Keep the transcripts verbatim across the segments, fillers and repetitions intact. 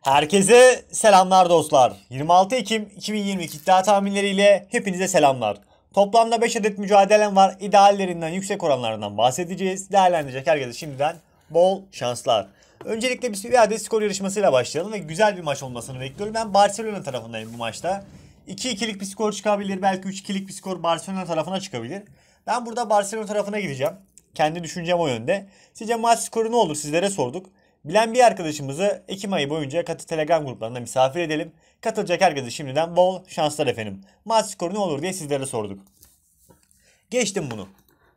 Herkese selamlar dostlar. yirmi altı Ekim iki bin yirmi iki iddia tahminleriyle hepinize selamlar. Toplamda beş adet mücadelem var. İdeallerinden, yüksek oranlarından bahsedeceğiz. Değerlendirecek herkese şimdiden bol şanslar. Öncelikle bir adet skor yarışmasıyla başlayalım ve güzel bir maç olmasını bekliyorum. Ben Barcelona tarafındayım bu maçta. iki ikilik bir skor çıkabilir. Belki üç ikilik bir skor Barcelona tarafına çıkabilir. Ben burada Barcelona tarafına gideceğim. Kendi düşüncem o yönde. Sizce maç skoru ne olur sizlere sorduk. Bilen bir arkadaşımızı Ekim ayı boyunca Katı Telegram gruplarında misafir edelim. Katılacak herkese şimdiden bol şanslar efendim. Maç skoru ne olur diye sizlere sorduk. Geçtim bunu.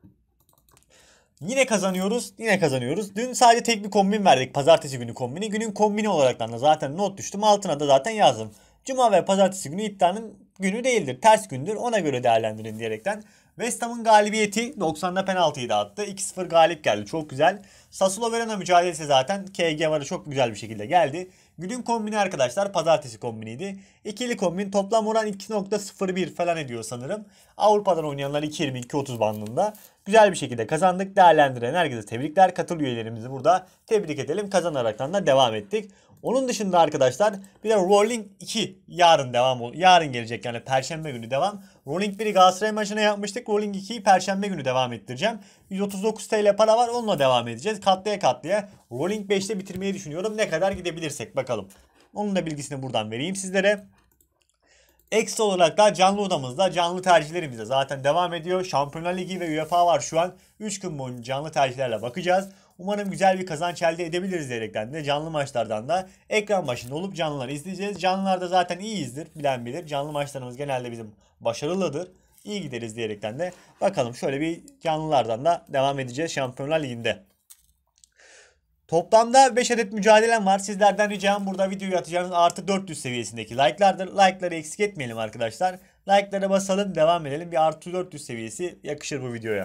Yine kazanıyoruz, yine kazanıyoruz. Dün sadece tek bir kombin verdik. Pazartesi günü kombini. Günün kombini olaraktan da zaten not düştüm. Altına da zaten yazdım. Cuma ve pazartesi günü iddianın günü değildir. Ters gündür. Ona göre değerlendirin diyerekten. West Ham'ın galibiyeti doksanda penaltıyı da attı. iki sıfır galip geldi. Çok güzel. Sassuolo Verona mücadelesi zaten K G varı çok güzel bir şekilde geldi. Günün kombini arkadaşlar pazartesi kombiniydi. İkili kombin toplam oran iki nokta sıfır bir falan ediyor sanırım. Avrupa'dan oynayanlar iki yirmi iki otuz bandında. Güzel bir şekilde kazandık. Değerlendiren herkese tebrikler. Katıl üyelerimizi burada tebrik edelim. Kazanaraktan da devam ettik. Onun dışında arkadaşlar bir de Rolling iki yarın devam ol. Yarın gelecek yani Perşembe günü devam. Rolling biri Galatasaray maçına yapmıştık. Rolling ikiyi Perşembe günü devam ettireceğim. yüz otuz dokuz TL para var, onunla devam edeceğiz. Katlaya katlaya. Rolling beşte bitirmeyi düşünüyorum. Ne kadar gidebilirsek bakalım. Onun da bilgisini buradan vereyim sizlere. Ekstra olarak da canlı odamızda canlı tercihlerimize zaten devam ediyor. Şampiyonlar Ligi ve UEFA var şu an. üç gün boyunca canlı tercihlerle bakacağız. Umarım güzel bir kazanç elde edebiliriz diyerekten de canlı maçlardan da ekran başında olup canlıları izleyeceğiz. Canlılarda zaten iyiyizdir, bilen bilir. Canlı maçlarımız genelde bizim başarılıdır. İyi gideriz diyerekten de bakalım şöyle bir canlılardan da devam edeceğiz Şampiyonlar Ligi'nde. Toplamda beş adet mücadelem var. Sizlerden ricam burada videoyu atacağınız artı dört yüz seviyesindeki like'lardır. Like'ları eksik etmeyelim arkadaşlar. Like'lara basalım, devam edelim. Bir artı dört yüz seviyesi yakışır bu videoya.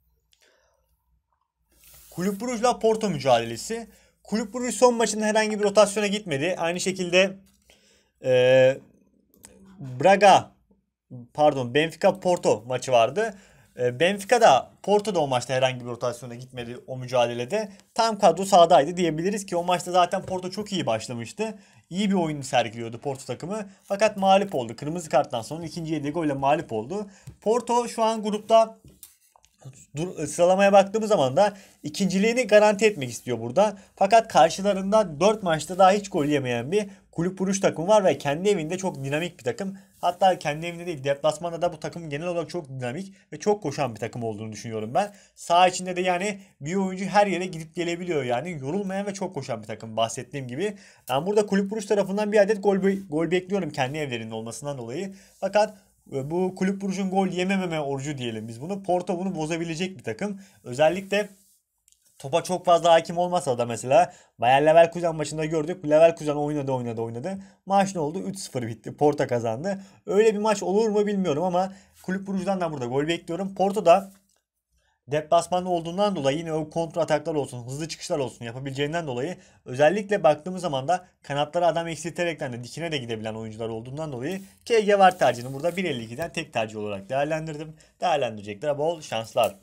Kulüp Brugge'la Porto mücadelesi. Kulüp Brugge son maçında herhangi bir rotasyona gitmedi. Aynı şekilde e, Braga pardon Benfica Porto maçı vardı. Benfica da Porto da o maçta herhangi bir rotasyona gitmedi o mücadelede. Tam kadro sahadaydı diyebiliriz ki o maçta zaten Porto çok iyi başlamıştı. İyi bir oyun sergiliyordu Porto takımı. Fakat mağlup oldu. Kırmızı karttan sonra ikinci yediği golle mağlup oldu. Porto şu an grupta sıralamaya baktığımız zaman da ikinciliğini garanti etmek istiyor burada. Fakat karşılarında dört maçta daha hiç gol yemeyen bir Kulüp Brugge takım var ve kendi evinde çok dinamik bir takım. Hatta kendi evinde değil, deplasmanda da bu takım genel olarak çok dinamik ve çok koşan bir takım olduğunu düşünüyorum ben. Saha içinde de yani bir oyuncu her yere gidip gelebiliyor yani. Yorulmayan ve çok koşan bir takım bahsettiğim gibi. Ben burada Kulüp Brugge tarafından bir adet gol, gol bekliyorum kendi evlerinin olmasından dolayı. Fakat bu Kulüp Brugge'un gol yemememe orucu diyelim biz bunu. Porto bunu bozabilecek bir takım. Özellikle topa çok fazla hakim olmasa da mesela Bayer Leverkusen maçında gördük. Leverkusen oynadı oynadı oynadı. Maç ne oldu? üç sıfır bitti. Porto kazandı. Öyle bir maç olur mu bilmiyorum ama Kulüp Brugge'dan da burada gol bekliyorum. Porto da deplasmanda olduğundan dolayı yine o kontra ataklar olsun, hızlı çıkışlar olsun yapabileceğinden dolayı özellikle baktığımız zaman da kanatlara adam eksilterekten de dikine de gidebilen oyuncular olduğundan dolayı K G var tercihini burada bir elli ikiden tek tercih olarak değerlendirdim. Değerlendireceklere bol şanslar.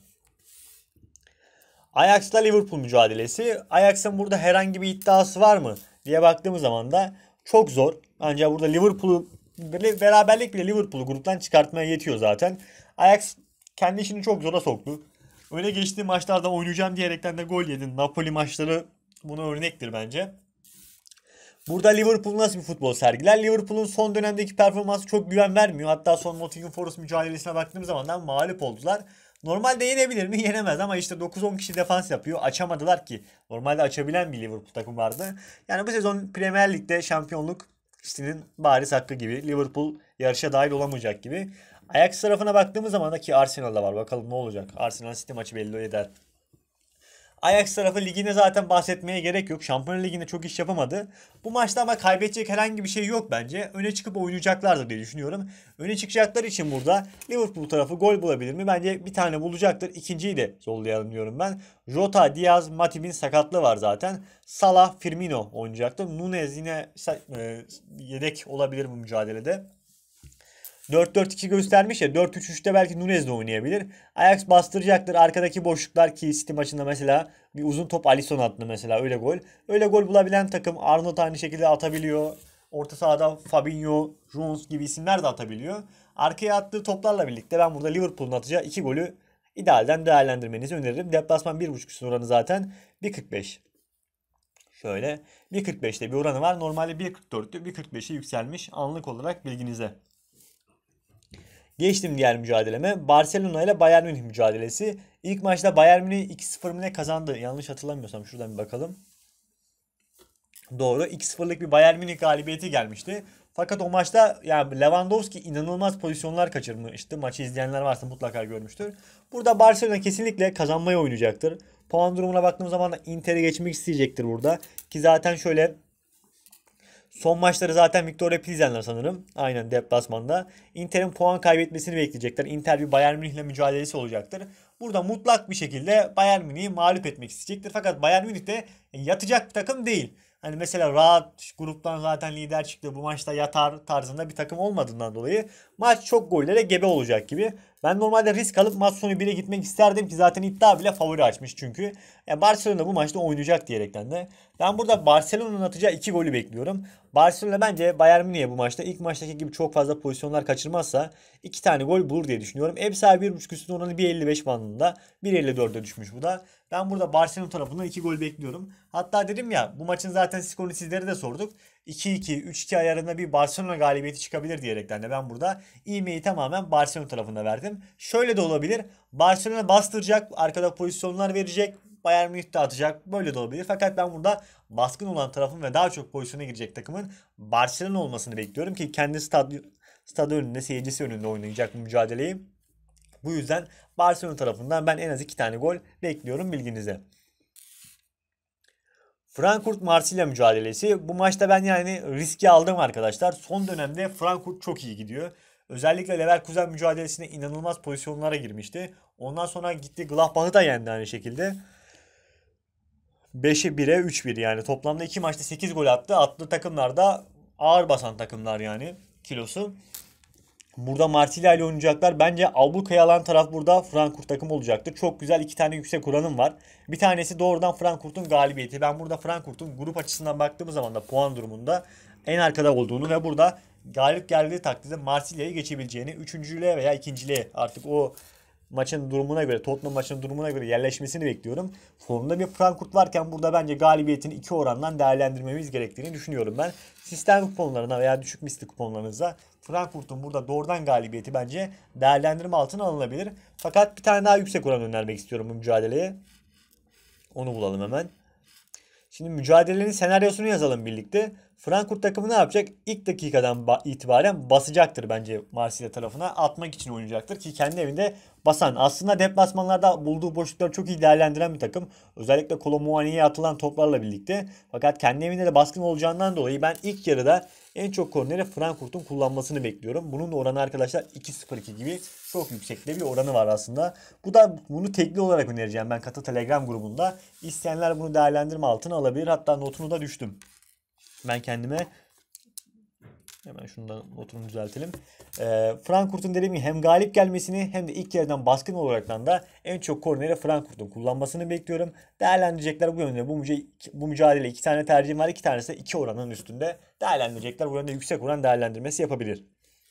Ajax'la Liverpool mücadelesi. Ajax'ın burada herhangi bir iddiası var mı diye baktığımız zaman da çok zor. Ancak burada Liverpool'u beraberlik bile Liverpool'u gruptan çıkartmaya yetiyor zaten. Ajax kendi işini çok zora soktu. Öne geçtiği maçlarda oynayacağım diyerekten de gol yedin. Napoli maçları buna örnektir bence. Burada Liverpool nasıl bir futbol sergiler? Liverpool'un son dönemdeki performansı çok güven vermiyor. Hatta son Nottingham Forest mücadelesine baktığım zaman da mağlup oldular. Normalde yenebilir mi? Yenemez ama işte dokuz on kişi defans yapıyor. Açamadılar ki. Normalde açabilen bir Liverpool takım vardı. Yani bu sezon Premier Lig'de şampiyonluk işinin bariz hakkı gibi. Liverpool yarışa dahil olamayacak gibi. Ajax tarafına baktığımız zaman da ki Arsenal'da var. Bakalım ne olacak. Arsenal City maçı belli eder. Ajax tarafı ligine zaten bahsetmeye gerek yok. Şampiyonlar Ligi'nde çok iş yapamadı. Bu maçta ama kaybedecek herhangi bir şey yok bence. Öne çıkıp oynayacaklardır diye düşünüyorum. Öne çıkacaklar için burada Liverpool tarafı gol bulabilir mi? Bence bir tane bulacaktır. İkinciyi de sollayalım diyorum ben. Jota, Diaz, Matip'in sakatlığı var zaten. Salah, Firmino oynayacaktır. Nunez yine e, yedek olabilir bu mücadelede. dört dört iki göstermiş ya, dört üç üçte belki Nunez de oynayabilir. Ajax bastıracaktır. Arkadaki boşluklar ki City maçında mesela bir uzun top Alisson attı mesela, öyle gol. Öyle gol bulabilen takım. Arnold aynı şekilde atabiliyor. Orta sahada Fabinho, Jones gibi isimler de atabiliyor. Arkaya attığı toplarla birlikte ben burada Liverpool'un atacağı iki golü idealden değerlendirmenizi öneririm. Deplasman bir buçuk üstün oranı zaten bir kırk beş. Şöyle bir kırk beşte bir oranı var. Normalde bir kırk dörttü. bir kırk beşe yükselmiş. Anlık olarak bilginize. Geçtim diğer mücadeleme. Barcelona ile Bayern Münih mücadelesi. İlk maçta Bayern Münih iki sıfır mı ne kazandı? Yanlış hatırlamıyorsam şuradan bir bakalım. Doğru. iki sıfırlık bir Bayern Münih galibiyeti gelmişti. Fakat o maçta yani Lewandowski inanılmaz pozisyonlar kaçırmıştı. Maçı izleyenler varsa mutlaka görmüştür. Burada Barcelona kesinlikle kazanmayı oynayacaktır. Puan durumuna baktığım zaman da Inter'i geçmek isteyecektir burada. Ki zaten şöyle son maçları zaten Victoria Pilsen'ler sanırım. Aynen, deplasmanda. Inter'in puan kaybetmesini bekleyecekler. Inter bir Bayern Münih ile mücadelesi olacaktır. Burada mutlak bir şekilde Bayern Münih'i mağlup etmek isteyecektir. Fakat Bayern Münih de yatacak bir takım değil. Hani mesela rahat gruptan zaten lider çıktı, bu maçta yatar tarzında bir takım olmadığından dolayı maç çok gollere gebe olacak gibi. Ben normalde risk alıp maç sonu bire gitmek isterdim ki zaten iddia bile favori açmış çünkü. Yani Barcelona bu maçta oynayacak diyerekten de. Ben burada Barcelona'nın atacağı iki golü bekliyorum. Barcelona bence Bayern Münih'e bu maçta ilk maçtaki gibi çok fazla pozisyonlar kaçırmazsa iki tane gol bulur diye düşünüyorum. Ev sahibi bir buçuk üstün oranı bir elli beş bandında. bir elli dörde düşmüş bu da. Ben burada Barcelona tarafından iki gol bekliyorum. Hatta dedim ya, bu maçın zaten skorunu sizlere de sorduk. iki iki, üç iki ayarında bir Barcelona galibiyeti çıkabilir diyerekten de ben burada ivmeyi tamamen Barcelona tarafında verdim. Şöyle de olabilir. Barcelona bastıracak, arkada pozisyonlar verecek. Bayern Münih de atacak. Böyle de olabilir. Fakat ben burada baskın olan tarafın ve daha çok pozisyona girecek takımın Barcelona olmasını bekliyorum ki kendi stad stadı önünde, seyircisi önünde oynayacak bu mücadeleyi. Bu yüzden Barcelona tarafından ben en az iki tane gol bekliyorum, bilginize. Frankfurt Marsilya mücadelesi. Bu maçta ben yani riski aldım arkadaşlar. Son dönemde Frankfurt çok iyi gidiyor. Özellikle Leverkusen mücadelesinde inanılmaz pozisyonlara girmişti. Ondan sonra gitti Gladbach'ı da yendi aynı şekilde. beşe bire üç bir, yani toplamda iki maçta sekiz gol attı. Attığı takımlar da ağır basan takımlar yani kilosu. Burada Marsilya ile oynayacaklar. Bence ablukaya alan taraf burada Frankfurt takım olacaktır. Çok güzel iki tane yüksek oranım var. Bir tanesi doğrudan Frankfurt'un galibiyeti. Ben burada Frankfurt'un grup açısından baktığımız zaman da puan durumunda en arkada olduğunu ve burada galip geldiği takdirde Marsilya'yı geçebileceğini, üçüncülüğe veya ikinciliğe artık o maçın durumuna göre, Tottenham maçının durumuna göre yerleşmesini bekliyorum. Formda bir Frankfurt varken burada bence galibiyetini iki orandan değerlendirmemiz gerektiğini düşünüyorum ben. Sistem kuponlarına veya düşük misli kuponlarınıza Frankfurt'un burada doğrudan galibiyeti bence değerlendirme altına alınabilir. Fakat bir tane daha yüksek oran önermek istiyorum bu mücadeleye. Onu bulalım hemen. Şimdi mücadelenin senaryosunu yazalım birlikte. Frankfurt takımı ne yapacak? İlk dakikadan itibaren basacaktır bence Marsilya tarafına. Atmak için oynayacaktır ki kendi evinde basan. Aslında deplasmanlarda bulduğu boşlukları çok iyi değerlendiren bir takım. Özellikle Kolo Muani'ye atılan toplarla birlikte. Fakat kendi evinde de baskın olacağından dolayı ben ilk yarıda en çok korneri Frankfurt'un kullanmasını bekliyorum. Bunun da oranı arkadaşlar iki sıfır iki gibi çok yüksekte bir oranı var aslında. Bu da bunu tekli olarak önereceğim ben Katı Telegram grubunda. İsteyenler bunu değerlendirme altına alabilir. Hatta notunu da düştüm. Ben kendime hemen şundan notumu düzeltelim. Ee, Frankfurt'un dediğim gibi hem galip gelmesini hem de ilk yerden baskın olaraktan da en çok korneri Frankfurt'un kullanmasını bekliyorum. Değerlendirecekler bu yönde. Bu, müce bu mücadele iki tane tercihim var. İki tanesi de iki oranın üstünde değerlendirecekler. Bu yönde yüksek oran değerlendirmesi yapabilir.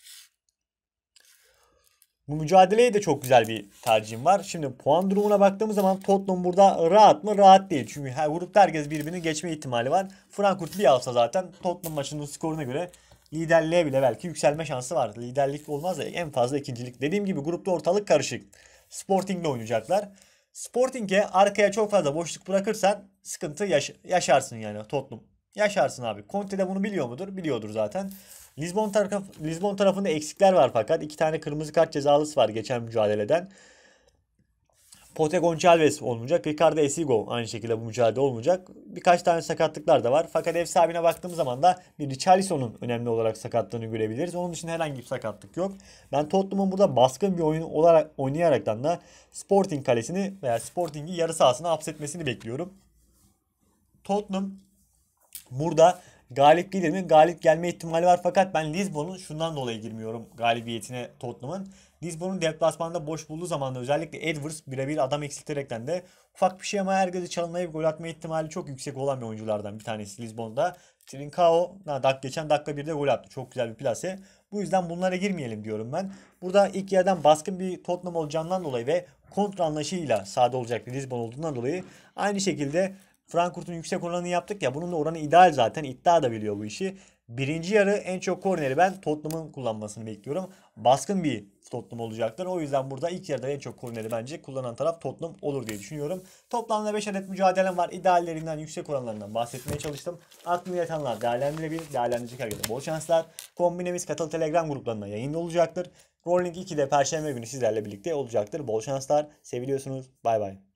Bu mücadeleye de çok güzel bir tercihim var. Şimdi puan durumuna baktığımız zaman Tottenham burada rahat mı? Rahat değil. Çünkü her grupta herkes birbirini geçme ihtimali var. Frankfurt bir alsa zaten Tottenham maçının skoruna göre liderliğe bile belki yükselme şansı var. Liderlik olmaz da en fazla ikincilik. Dediğim gibi grupta ortalık karışık. Sporting'le oynayacaklar. Sporting'e arkaya çok fazla boşluk bırakırsan sıkıntı yaş yaşarsın yani Tottenham. Yaşarsın abi. Conte de bunu biliyor mudur? Biliyordur zaten. Lisbon, taraf, Lisbon tarafında eksikler var fakat iki tane kırmızı kart cezalısı var geçen mücadeleden. Pote Gonçalves olmayacak. Ricardo Esigo aynı şekilde bu mücadelede olmayacak. Birkaç tane sakatlıklar da var. Fakat ev sahibine baktığımız zaman da bir Richarlison'un önemli olarak sakatlığını görebiliriz. Onun dışında herhangi bir sakatlık yok. Ben Tottenham'ın burada baskın bir oyun olarak oynayaraktan da Sporting kalesini veya Sporting'i yarı sahasına hapsetmesini bekliyorum. Tottenham burada galip gelir mi? Galip gelme ihtimali var fakat ben Lisbon'un şundan dolayı girmiyorum galibiyetine Tottenham'ın. Lisbon'un deplasmanda boş bulduğu zaman da özellikle Edwards birebir adam eksilterekten de ufak bir şey ama her gözü çalınmayıp gol atma ihtimali çok yüksek olan bir oyunculardan bir tanesi Lisbon'da. Trincao ha, dak geçen dakika birde gol attı. Çok güzel bir plase. Bu yüzden bunlara girmeyelim diyorum ben. Burada ilk yerden baskın bir Tottenham olacağından dolayı ve kontra anlayışıyla sahada olacak bir Lisbon olduğundan dolayı aynı şekilde Frankfurt'un yüksek oranını yaptık ya. Bunun da oranı ideal zaten. İddia da biliyor bu işi. Birinci yarı en çok korneri ben Tottenham'ın kullanmasını bekliyorum. Baskın bir Tottenham olacaktır. O yüzden burada ilk yarıda en çok korneri bence kullanan taraf Tottenham olur diye düşünüyorum. Toplamda beş adet mücadelem var. İdeallerinden, yüksek oranlarından bahsetmeye çalıştım. Aklını yatanlar değerlendirebilir. Değerlendirecek herkese bol şanslar. Kombinemiz Katıl Telegram gruplarında yayında olacaktır. Rolling ikide Perşembe günü sizlerle birlikte olacaktır. Bol şanslar. Seviliyorsunuz. Bay bay.